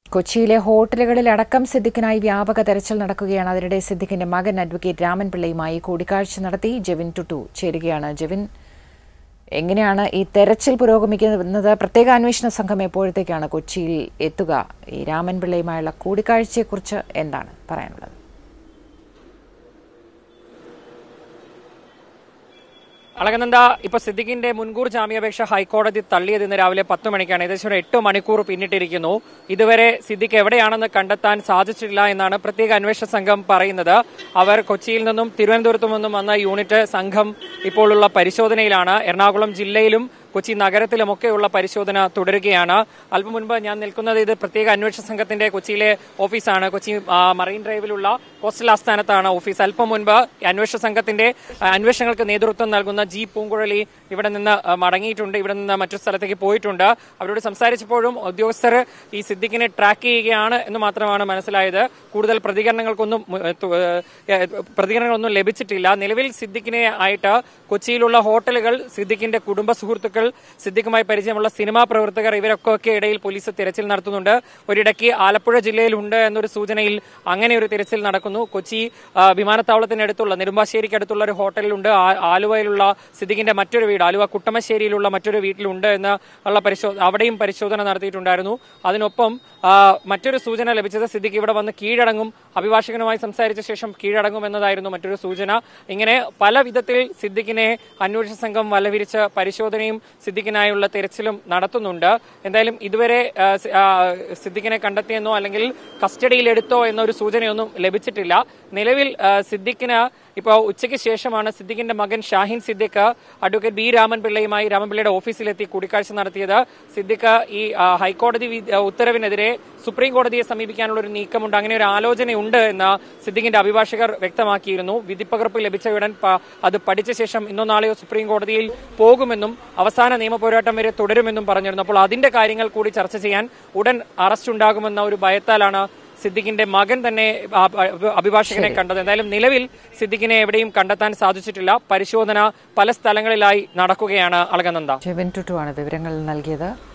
കൊച്ചിയിലെ ഹോട്ടലുകളിൽ അടക്കം സിദ്ദിഖിനായി വ്യാപക തെരച്ചിൽ നടക്കുകയാണ്. അതിനിടെ സിദ്ദിഖിന്റെ മകൻ അഡ്വക്കേറ്റ് രാമൻ പിള്ളയുമായി കൂടിക്കാഴ്ച നടത്തി. ജെവിൻ ടുട്ടു ചേരുകയാണ്. ജെവിൻ, എങ്ങനെയാണ് ഈ തെരച്ചിൽ പുരോഗമിക്കുന്നത്? പ്രത്യേക അന്വേഷണ സംഘം എപ്പോഴത്തേക്കാണ് കൊച്ചിയിൽ എത്തുക? ഈ രാമൻ പിള്ളയുമായുള്ള കൂടിക്കാഴ്ചയെക്കുറിച്ച് എന്താണ് പറയാനുള്ളത്? അളകനന്ദ, ഇപ്പൊ സിദ്ദിഖിന്റെ മുൻകൂർ ജാമ്യാപേക്ഷ ഹൈക്കോടതി തള്ളിയത് ഇന്ന് രാവിലെ 10 മണിക്കാണ്. ഏകദേശം 8 മണിക്കൂർ പിന്നിട്ടിരിക്കുന്നു. ഇതുവരെ സിദ്ദിഖ് എവിടെയാണെന്ന് കണ്ടെത്താൻ സാധിച്ചിട്ടില്ല എന്നാണ് പ്രത്യേക അന്വേഷണ സംഘം പറയുന്നത്. അവർ കൊച്ചിയിൽ നിന്നും തിരുവനന്തപുരത്തു നിന്നും വന്ന യൂണിറ്റ് സംഘം ഇപ്പോഴുള്ള പരിശോധനയിലാണ്. എറണാകുളം ജില്ലയിലും കൊച്ചി നഗരത്തിലുമൊക്കെയുള്ള പരിശോധന തുടരുകയാണ്. അല്പം മുൻപ് ഞാൻ നിൽക്കുന്നത് ഇത് പ്രത്യേക അന്വേഷണ സംഘത്തിന്റെ കൊച്ചിയിലെ ഓഫീസാണ്. കൊച്ചി മറൈൻ ഡ്രൈവിലുള്ള കോസ്റ്റൽ ആസ്ഥാനത്താണ് ഓഫീസ്. അല്പം മുൻപ് അന്വേഷണ സംഘത്തിന്റെ അന്വേഷണങ്ങൾക്ക് നേതൃത്വം നൽകുന്ന ജി പൂങ്കുഴലി ഇവിടെ നിന്ന് മടങ്ങിയിട്ടുണ്ട്. ഇവിടെ നിന്ന് മറ്റൊരു സ്ഥലത്തേക്ക് പോയിട്ടുണ്ട്. അവരോട് സംസാരിച്ചപ്പോഴും ഉദ്യോഗസ്ഥർ ഈ സിദ്ദിഖിനെ ട്രാക്ക് ചെയ്യുകയാണ് എന്ന് മാത്രമാണ് മനസ്സിലായത്. കൂടുതൽ പ്രതികരണങ്ങളൊന്നും ലഭിച്ചിട്ടില്ല. നിലവിൽ സിദ്ദിഖിനെ ആയിട്ട് കൊച്ചിയിലുള്ള ഹോട്ടലുകൾ, സിദ്ദിഖിന്റെ കുടുംബ സുഹൃത്തുക്കൾ, സിദ്ദിഖുമായി പരിചയമുള്ള സിനിമാ പ്രവർത്തകർ, ഇവരൊക്കെ ഇടയിൽ പോലീസ് തിരച്ചിൽ നടത്തുന്നുണ്ട്. ഒരിടയ്ക്ക് ആലപ്പുഴ ജില്ലയിലുണ്ട് എന്നൊരു സൂചനയിൽ അങ്ങനെ ഒരു തിരച്ചിൽ നടക്കുന്നു. കൊച്ചി വിമാനത്താവളത്തിനടുത്തുള്ള നെടുമ്പാശ്ശേരിക്കടുത്തുള്ള ഒരു ഹോട്ടലിലുണ്ട്. ആലുവയിലുള്ള സിദ്ദിഖിന്റെ മറ്റൊരു വീട്, ആലുവ കുട്ടമശ്ശേരിയിലുള്ള മറ്റൊരു വീട്ടിലുണ്ട് എന്നുള്ള അവിടെയും പരിശോധന നടത്തിയിട്ടുണ്ടായിരുന്നു. അതിനൊപ്പം മറ്റൊരു സൂചന ലഭിച്ചത് സിദ്ദിഖ് ഇവിടെ വന്ന് കീഴടങ്ങും, അഭിഭാഷകനുമായി സംസാരിച്ച ശേഷം കീഴടങ്ങും എന്നതായിരുന്നു മറ്റൊരു സൂചന. ഇങ്ങനെ പല വിധത്തിൽ സിദ്ദിഖിനെ അന്വേഷണ സംഘം വലവിരിച്ച് പരിശോധനയും സിദ്ദിഖിനായുള്ള തിരച്ചിലും നടത്തുന്നുണ്ട്. എന്തായാലും ഇതുവരെ സിദ്ദിഖിനെ കണ്ടെത്തിയെന്നോ അല്ലെങ്കിൽ കസ്റ്റഡിയിലെടുത്തോ എന്നൊരു സൂചനയൊന്നും ലഭിച്ചിട്ടില്ല. നിലവിൽ സിദ്ദിഖിന് ഇപ്പോൾ ഉച്ചയ്ക്ക് ശേഷമാണ് സിദ്ദിഖിന്റെ മകൻ ഷാഹിൻ സിദ്ദിഖ് അഡ്വക്കേറ്റ് ബി രാമൻ പിള്ളയുടെ ഓഫീസിലെത്തി കൂടിക്കാഴ്ച നടത്തിയത്. സിദ്ദിഖ് ഈ ഹൈക്കോടതി ഉത്തരവിനെതിരെ സുപ്രീം കോടതിയെ സമീപിക്കാനുള്ള ഒരു നീക്കമുണ്ട്, അങ്ങനെ ഒരു ആലോചനയുണ്ട് എന്ന് സിദ്ദിഖിന്റെ അഭിഭാഷകർ വ്യക്തമാക്കിയിരുന്നു. വിധിപ്പകർപ്പ് ലഭിച്ച ഉടൻ അത് പഠിച്ച ശേഷം ഇന്നോ നാളെയോ സുപ്രീം കോടതിയിൽ പോകുമെന്നും അവസാന നിയമ പോരാട്ടം വരെ തുടരുമെന്നും പറഞ്ഞിരുന്നു. അപ്പോൾ അതിന്റെ കാര്യങ്ങൾ കൂടി ചർച്ച ചെയ്യാൻ ഉടൻ അറസ്റ്റ് ഉണ്ടാകുമെന്ന ഒരു ഭയത്താലാണ് സിദ്ദിഖിന്റെ മകൻ തന്നെ അഭിഭാഷകനെ കണ്ടത്. എന്തായാലും നിലവിൽ സിദ്ദിഖിനെ എവിടെയും കണ്ടെത്താൻ സാധിച്ചിട്ടില്ല. പരിശോധന പല സ്ഥലങ്ങളിലായി നടക്കുകയാണ്. അളകനന്ദ, ജെവിൻ ടുട്ടു ആണ് വിവരങ്ങൾ നൽകിയത്.